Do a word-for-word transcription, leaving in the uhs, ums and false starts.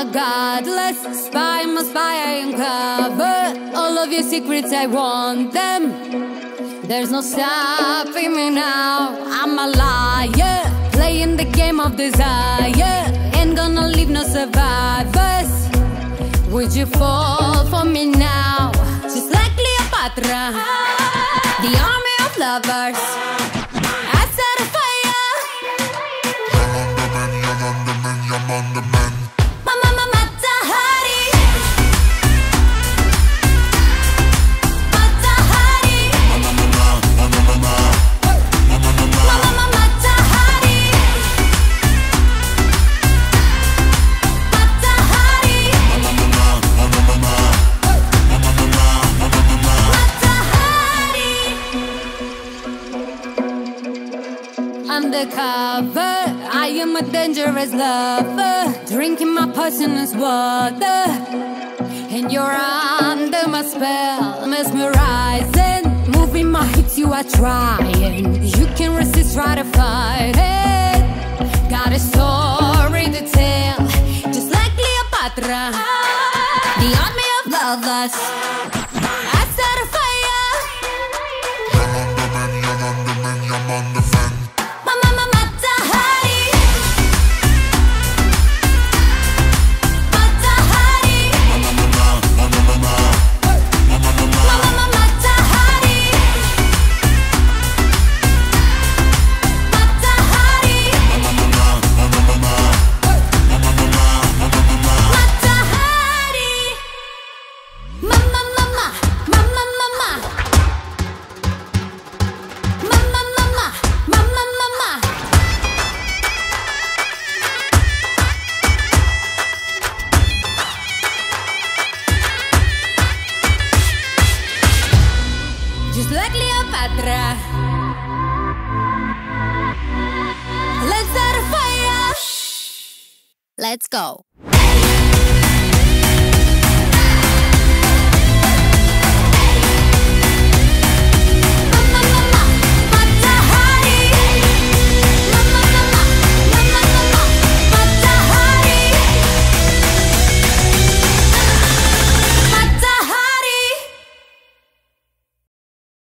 a godless spy, my spy, I uncover all of your secrets, I want them. There's no stopping me now, I'm a liar, playing the game of desire. Ain't gonna leave no survivors. Would you fall for me now? Just like Cleopatra, the army of lovers. I set a fire. Yalan the man, yaman the man. Mama, mama, Tahari. Tahari. Mama, mama, mama, mama. Mama, mama. Mama, mama, Tahari. Tahari. Mama, mama, mama, mama. Mama, mama, mama, mama. Tahari. Undercover, I am a dangerous lover, drinking my poisonous water, and you're under my spell, mesmerizing. Moving my hips, you are trying. You can resist, try to fight it. Got a story to tell, just like Cleopatra, the army of lovers. I set a fire. Yalan the man, yalan the man, yaman the man. Mama, mama, Tahari. Tahari. Mama, mama, mama, mama. Mama, mama. Mama, mama, Tahari. Tahari. Mama, mama, mama, mama. Mama, mama, mama, mama. Tahari. Mama, mama, mama, mama. Mama, mama, mama, mama. Just like Cleopatra, let's start a fire. Let's go.